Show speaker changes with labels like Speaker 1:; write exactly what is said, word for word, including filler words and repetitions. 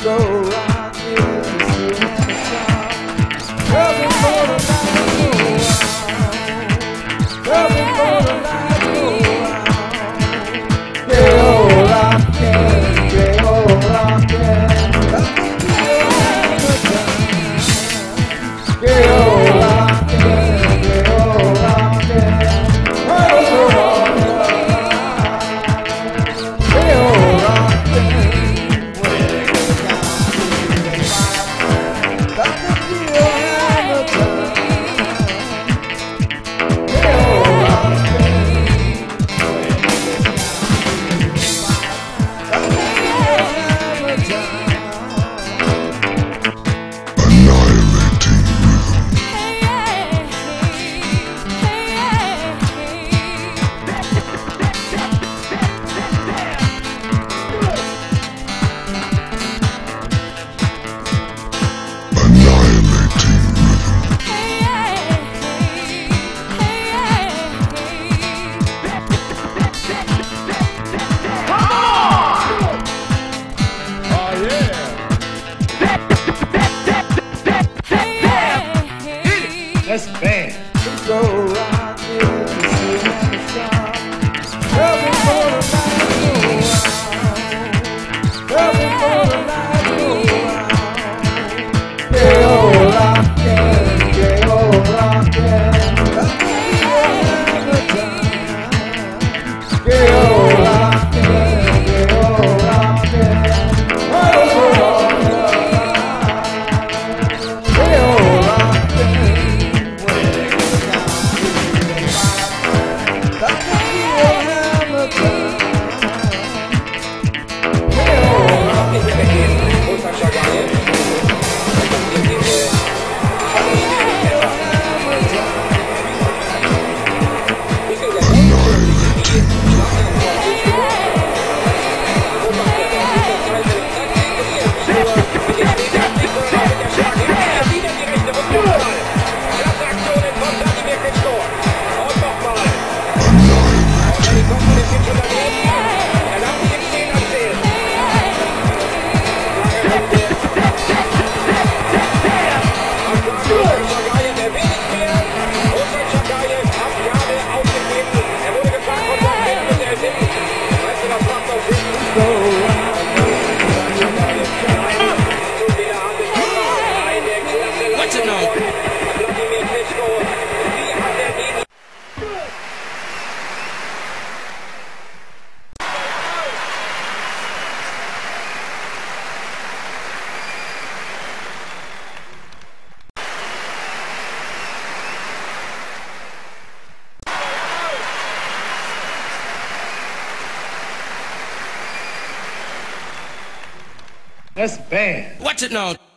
Speaker 1: Disco rock is the sweet and the sound. Coming for the night go out. Coming for the night go out. Get old rockin', get old rockin'. Get old rockin', get old rockin'.
Speaker 2: That's bad.
Speaker 1: Disco rock is the sweet and the sound. Coming for the night go out. Coming for the night go out. Get old rockin', get old rockin'. Get old rockin', get old rockin'.
Speaker 2: That's bad.
Speaker 3: Watch it now.